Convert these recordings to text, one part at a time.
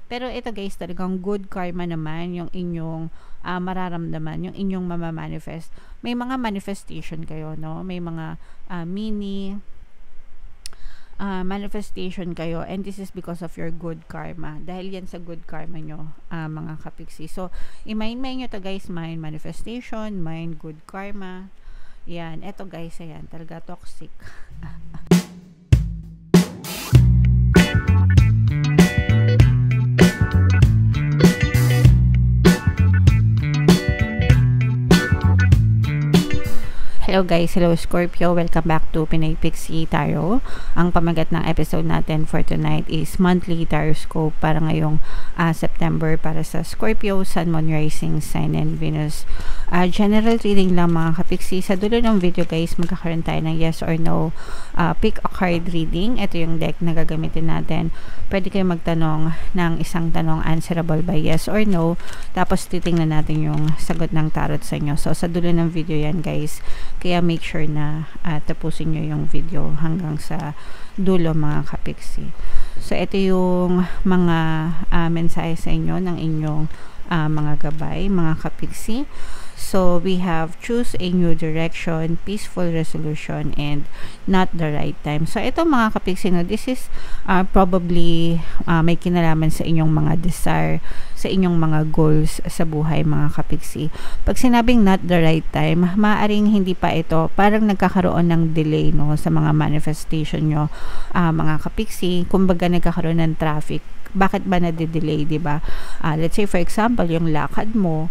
Pero ito guys, talagang good karma naman yung inyong mararamdaman, yung inyong mamamanifest. May mga manifestation kayo, no? May mga mini manifestation kayo, and this is because of your good karma. Dahil yan sa good karma nyo, mga kapiksi. So, i-mind nyo to guys, mind manifestation, mind good karma. Yan, eto guys, ayan, talaga toxic. Hello guys, hello Scorpio, welcome back to Pinay Pixie Tarot. Ang pamagat ng episode natin for tonight is monthly tarot scope para ngayong September para sa Scorpio, Sun, Moon, Rising, Sign, and Venus. General reading lang mga kapiksi. Sa dulo ng video guys, magkakaroon tayo ng yes or no pick a card reading. Ito yung deck na gagamitin natin. Pwede kayo magtanong ng isang tanong answerable by yes or no. Tapos titingnan natin yung sagot ng tarot sa inyo. So sa dulo ng video yan guys. Kaya make sure na tapusin nyo yung video hanggang sa dulo mga kapiksi. So ito yung mga mensahe sa inyo ng inyong mga gabay, mga kapiksi. So we have choose a new direction, peaceful resolution, and not the right time. So ito mga kapiksi, no, this is probably may kinalaman sa inyong mga desire, sa inyong mga goals sa buhay mga kapiksi. Pag sinabing not the right time, maaaring hindi pa ito, parang nagkakaroon ng delay no sa mga manifestation nyo mga kapiksi. Kumbaga nagkakaroon ng traffic. Bakit ba na-delay, di ba? Let's say for example, yung lakad mo,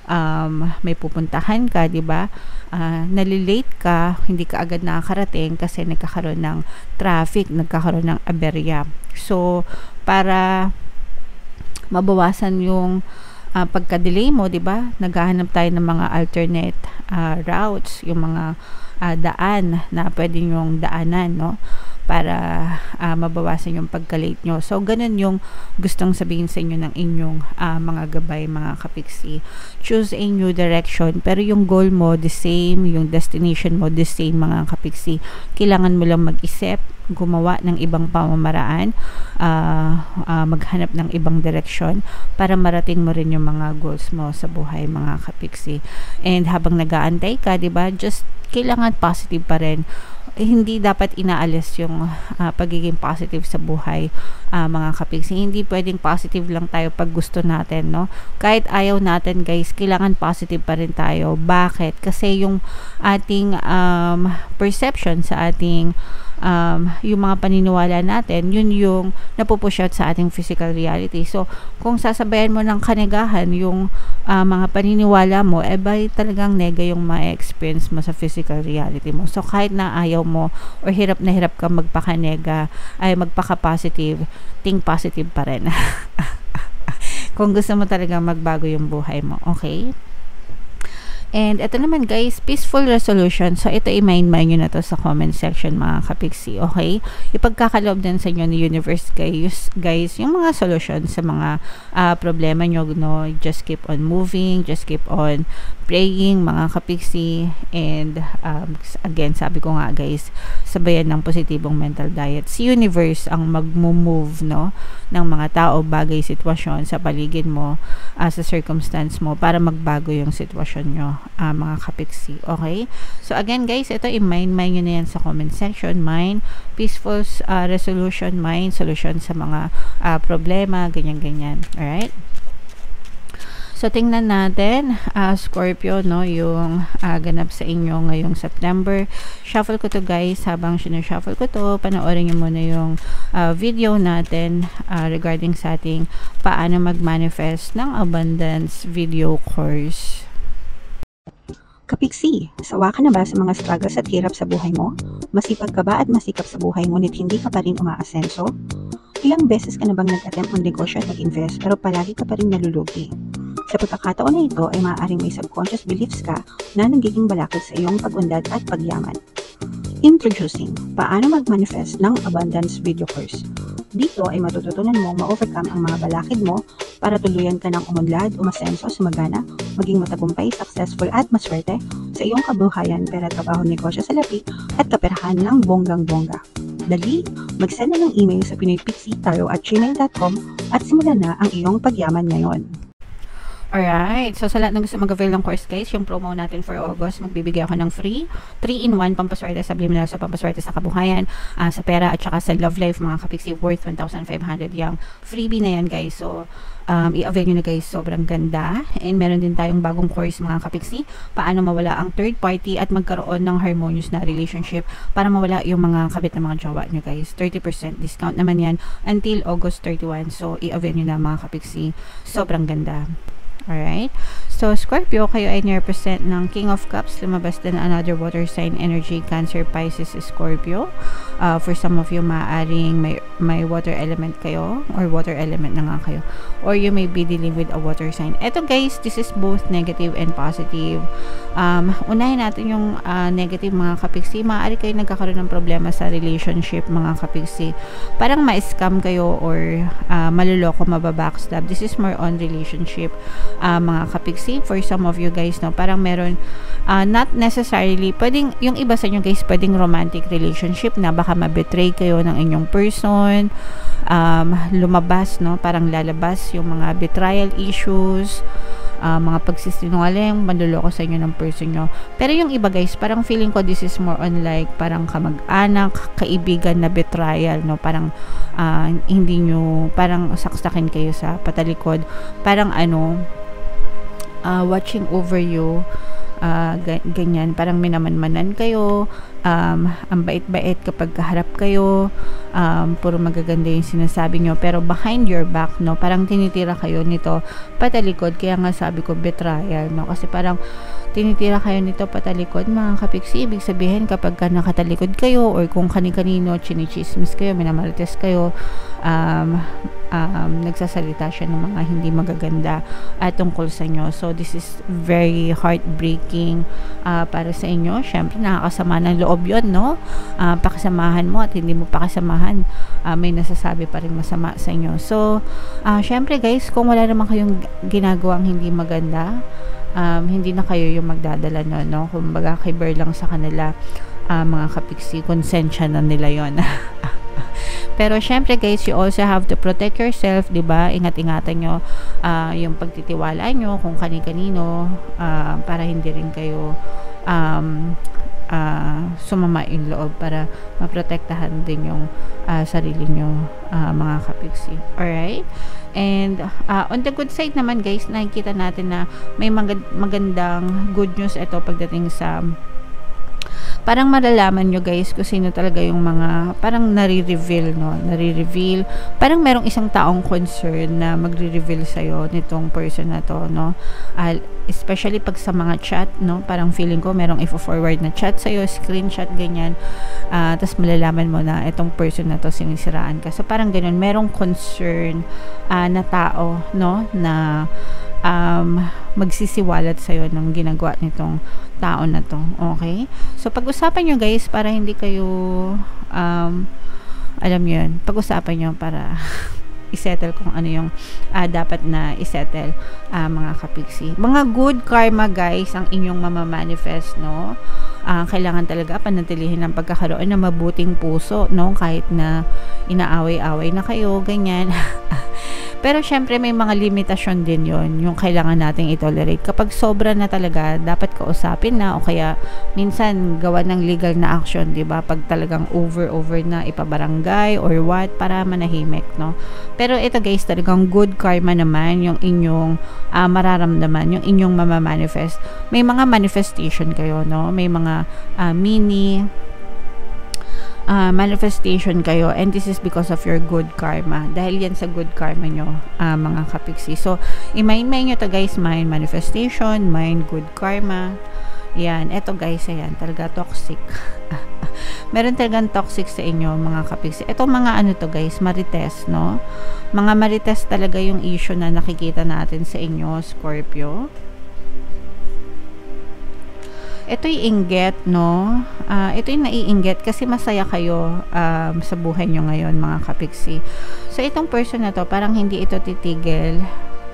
may pupuntahan ka, di ba? Nalilate ka, hindi ka agad nakakarating kasi nagkakaroon ng traffic, nagkakaroon ng aberya. So, para mabawasan yung pagka-delay mo, di ba? Naghahanap tayo ng mga alternate routes, yung mga daan na pwede nyong daanan, no? Para mabawasan yung pagka-late nyo. So, ganun yung gustong sabihin sa inyo ng inyong mga gabay, mga kapiksi. Choose a new direction, pero yung goal mo, the same, yung destination mo, the same, mga kapiksi. Kailangan mo lang mag-isip, gumawa ng ibang pamamaraan, maghanap ng ibang direksyon para marating mo rin yung mga goals mo sa buhay, mga kapiksi. And habang nag-aantay ka, diba, just kailangan positive pa rin. Hindi dapat inaalis yung pagiging positive sa buhay, mga kapiksi. Hindi pwedeng positive lang tayo pag gusto natin, no? Kahit ayaw natin guys, kailangan positive pa rin tayo. Bakit? Kasi yung ating perception sa ating yung mga paniniwala natin, yun yung napupush out sa ating physical reality. So, kung sasabayan mo ng kanigahan yung mga paniniwala mo, ba talagang nega yung ma-experience mo sa physical reality mo. So, kahit na ayaw mo or hirap na hirap ka magpakanega, ay magpaka-positive, think positive pa rin. Kung gusto mo talagang magbago yung buhay mo, okay? And ito naman guys, peaceful resolution. So ito i-mind nyo na to sa comment section mga kapiksi, okay? Ipagkakaloob din sa inyo ni universe guys, yung mga solution sa mga problema nyo, no? Just keep on moving, just keep on praying mga kapiksi. And again, sabi ko nga guys, sabayan ng positibong mental diet. Si universe ang mag-move, no, ng mga tao, bagay, sitwasyon sa paligid mo, sa circumstance mo para magbago yung sitwasyon nyo, mga kapiksi, okay? So again guys, ito i-mind nyo na yan sa comment section. Mind, peaceful resolution, mind, solution sa mga problema, ganyan-ganyan, alright? So, tingnan natin, Scorpio, no, yung ganap sa inyo ngayong September. Shuffle ko to guys. Habang sinushuffle ko to, panoorin nyo muna yung video natin regarding sa ating paano mag-manifest ng abundance video course. Kapiksi, sawa ka na ba sa mga struggles at hirap sa buhay mo? Masipag ka ba at masikap sa buhay ngunit hindi ka pa rin umaasenso? Ilang beses ka na bang nag-attempt mag-negosyo at mag-invest pero palagi ka pa rin nalulugi? Sa pagkakataon na ito ay maaaring may subconscious beliefs ka na nagiging balakid sa iyong pag-unlad at pagyaman. Introducing, paano mag-manifest ng abundance video course. Dito ay matututunan mo ma-overcome ang mga balakid mo para tuluyan ka ng umunlad, umasenso, sumagana, maging matagumpay, successful at maswerte sa iyong kabuhayan, pera, trabaho, negosyo, salapi at kaperahan ng bonggang-bongga. Dali, mag-send na ng email sa pinoypixitarot@gmail.com at simulan na ang iyong pagyaman ngayon. Alright, so sa lahat ng gusto mag-avail ng course guys, yung promo natin for August, magbibigay ako ng free 3-in-1 pampaswerte sa subliminal, sa pampaswerte sa kabuhayan, sa pera at saka sa love life mga kapiksi, worth 1,500 yung freebie na yan guys. So i-avail nyo na guys, sobrang ganda. And meron din tayong bagong course mga kapiksi, paano mawala ang third party at magkaroon ng harmonious na relationship para mawala yung mga kabit na mga jowa nyo guys. 30% discount naman yan until August 31. So i-avail nyo na mga kapiksi, sobrang ganda. Alright, so Scorpio, kayo ay nirepresent ng King of Cups, lumabas din another water sign energy, Cancer, Pisces, Scorpio. For some of you, maaaring may water element kayo or water element na nga kayo, or you may be dealing with a water sign. Eto guys, this is both negative and positive. Unahin natin yung negative mga kapiksi. Maaari kayo nagkakaroon ng problema sa relationship mga kapiksi, parang ma-scam kayo or maluloko, mababackstab. This is more on relationship mga kapiksi. For some of you guys, no, parang meron not necessarily, pwedeng yung iba sa inyo guys, pwedeng romantic relationship na baka ma-betray kayo ng inyong person, lumabas, no, parang lalabas yung mga betrayal issues, mga pagsisinungaling, manluloko sa inyo ng person nyo. Pero yung iba guys, parang feeling ko this is more on like parang kamag-anak, kaibigan na betrayal, no, parang hindi nyo, parang saksakin kayo sa patalikod, parang watching over you, ganyan, parang minamanmanan kayo, ang bait-bait kapag kaharap kayo, puro magaganda yung sinasabi nyo, pero behind your back, no, parang tinitira kayo nito patalikod. Kaya nga sabi ko betrayal, no, kasi parang tinitira kayo nito patalikod mga kapiksi. Ibig sabihin kapag ka nakatalikod kayo or kung kani-kanino chinichismis kayo, minamarites kayo, nagsasalita siya ng mga hindi magaganda tungkol sa inyo. So this is very heartbreaking para sa inyo. Syempre nakakasama ng loob yun, no? Pakasamahan mo at hindi mo pakasamahan, may nasasabi pa rin masama sa inyo. So syempre guys, kung wala naman kayong ginagawang hindi maganda, hindi na kayo yung magdadala no? Kumbaga kiber lang sa kanila mga kapiksi, konsensya na nila yon. Pero syempre guys, you also have to protect yourself, 'di ba? Ingat-ingatan nyo yung pagtitiwala nyo kung kani-kanino, para hindi rin kayo sumama yung loob, para maprotektahan din yung sarili nyo mga kapiksi. Alright? And on the good side naman guys, nakikita natin na may magandang good news ito pagdating sa parang malalaman nyo guys kung sino talaga yung mga parang nare-reveal, no? Nare-reveal. Parang merong isang taong concern na magre-reveal sa'yo nitong person na to, no? Especially pag sa mga chat, no? Parang feeling ko merong i-forward na chat sa'yo, screenshot, ganyan. Tapos malalaman mo na itong person na to sinisiraan ka. So parang ganun, merong concern na tao, no? Na magsisiwalat sa'yo ng ginagawa nitong tao na to. Okay? So, pag-usapan nyo guys, para hindi kayo alam nyo yun, pag-usapan nyo para isettle kung ano yung dapat na isettle mga kapiksi. Mga good karma guys ang inyong mamamanifest, no? Kailangan talaga panatilihin ang pagkakaroon ng mabuting puso, no? Kahit na inaaway-away na kayo, ganyan. Pero syempre may mga limitasyon din yon, yung kailangan nating i-tolerate. Kapag sobra na talaga, dapat kausapin na, o kaya minsan gawa ng legal na action, 'di ba? Pag talagang over na, ipabarangay or what, para manahimik, no? Pero ito guys, talagang good karma naman yung inyong mararamdaman, yung inyong mamamanifest. May mga manifestation kayo, no? May mga mini manifestation kayo, and this is because of your good karma. Dahil yan sa good karma nyo mga kapiksi. So i-mind nyo to guys, mind manifestation, mind good karma. Yan, eto guys, ayan, talaga toxic. Meron talagang toxic sa inyo mga kapiksi. Etong mga ano to guys, marites, no? Mga marites talaga yung issue na nakikita natin sa inyo, Scorpio. Ito yung inggit, no? Ito yung naiinggit kasi masaya kayo sa buhay nyo ngayon, mga kapiksi. So, itong person na to, parang hindi ito titigil.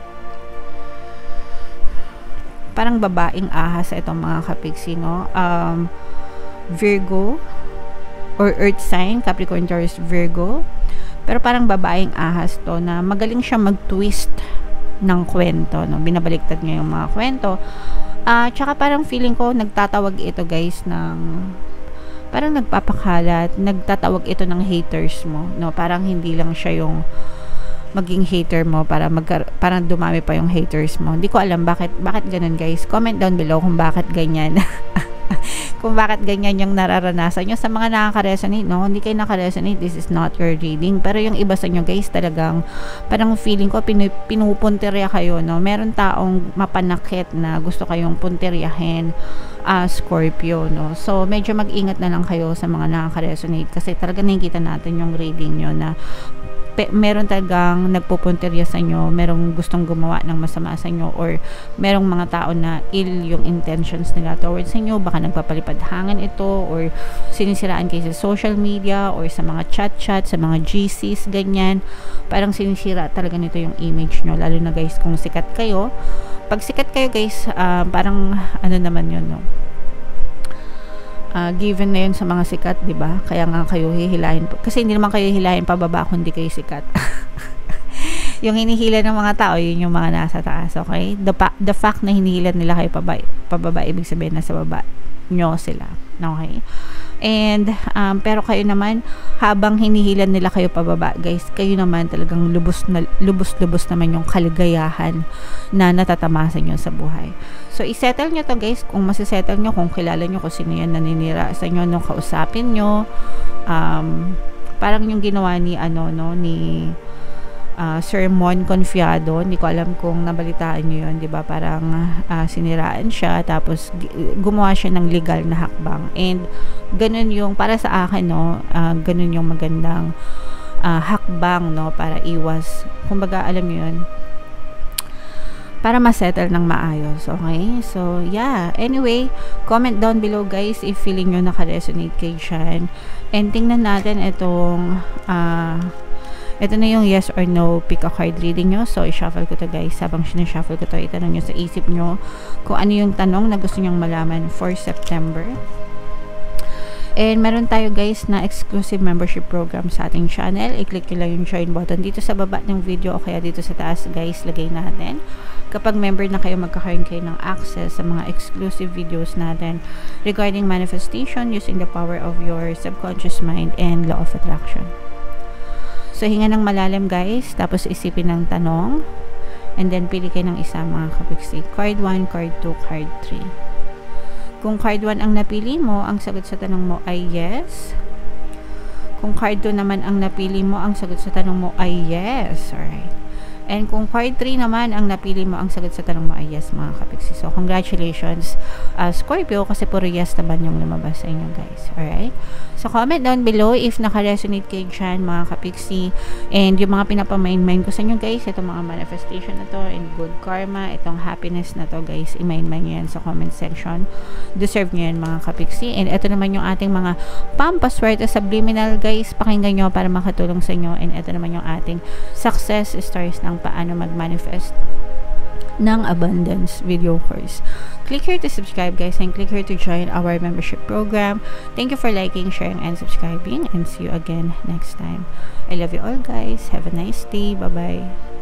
Parang babaeng ahas itong mga kapiksi, no? Virgo, or earth sign, Capricorn, Taurus, Virgo. Pero parang babaeng ahas to na magaling siya mag-twist ng kwento, no? Binabaliktad niya yung mga kwento. Tsaka parang feeling ko nagtatawag ito guys ng parang nagpapakalat, nagtatawag ito ng haters mo, no? Parang hindi lang siya yung maging hater mo para parang dumami pa yung haters mo. Hindi ko alam bakit ganun guys. Comment down below kung bakit ganyan. Kung bakit ganyan yung nararanasan nyo. Sa mga nakaka-resonate, no? Hindi kayo naka-resonate, this is not your reading. Pero yung iba sa nyo guys, talagang parang feeling ko pinupunterya kayo, no? Meron taong mapanakit na gusto kayong punteryahin, Scorpio, no? So medyo mag-ingat na lang kayo sa mga nakaka-resonate kasi talaga nakikita natin yung reading nyo na meron talagang nagpupunterya sa inyo, merong gustong gumawa ng masama sa inyo, or merong mga tao na ill yung intentions nila towards sa inyo, baka nagpapalipad-hangan ito, or sinisiraan kayo sa social media, or sa mga chat-chat, sa mga GCs, ganyan. Parang sinisira talaga nito yung image nyo, lalo na guys kung sikat kayo. Pag sikat kayo guys, parang ano naman yun, no? Given na yun sa mga sikat, di ba? Kaya nga kayo hihilahin. Kasi hindi naman kayo hihilahin pababa kung hindi kayo sikat. Yung hinihila ng mga tao, yun yung mga nasa taas, okay? The fact na hinihila nila kayo pababa, ibig sabihin na sa baba nyo sila, okay? And, pero kayo naman, habang hinihilan nila kayo pababa, guys, kayo naman talagang lubos naman yung kaligayahan na natatamasan nyo sa buhay. So, isettle nyo to guys, kung masisettle nyo, kung kilala nyo kung sino yan naninira sa inyo, nung kausapin nyo, parang yung ginawa ni, Sir Mon Confiado, hindi ko alam kung nabalitaan nyo yun, di ba? Parang siniraan siya, tapos gumawa siya ng legal na hakbang. And ganun yung, para sa akin, no, ganun yung magandang hakbang, no, para iwas, kumbaga, alam mo yun, para ma-settle ng maayos, okay? So, yeah. Anyway, comment down below, guys, if feeling nyo naka-resonate kayo dyan. And tingnan natin itong, ito na yung yes or no pick a card reading nyo. So, i-shuffle ko to guys. Habang sinashuffle ko to, itanong nyo sa isip nyo kung ano yung tanong na gusto nyong malaman for September. And meron tayo guys na exclusive membership program sa ating channel. I-click nyo lang yung join button dito sa baba ng video o kaya dito sa taas guys, lagay natin. Kapag member na kayo, magkakaroon kayo ng access sa mga exclusive videos natin regarding manifestation using the power of your subconscious mind and law of attraction. So, hinga ng malalim guys, tapos isipin ng tanong, and then pili kayo ng isa mga kapiksi. Card 1, card 2, card 3. Kung card 1 ang napili mo, ang sagot sa tanong mo ay yes. Kung card 2 naman ang napili mo, ang sagot sa tanong mo ay yes. Alright. And kung card 3 naman ang napili mo, ang sagot sa tanong mo ay yes mga kapiksi. So, congratulations Scorpio, kasi puro yes naman yung lumabas sa inyo guys. Alright? So, comment down below if naka-resonate kayo dyan mga kapiksi. And yung mga pinapamain-main ko sa inyo guys, itong mga manifestation na to, and good karma, itong happiness na to guys, i-main-main nyo yan sa comment section. Deserve nyo yan mga kapiksi. And ito naman yung ating mga pampaswerte subliminal guys, pakinggan nyo para makatulong sa inyo. And ito naman yung ating success stories ng paano mag-manifest ng abundance video course. Click here to subscribe guys, and click here to join our membership program. Thank you for liking, sharing, and subscribing, and see you again next time. I love you all guys. Have a nice day. Bye bye.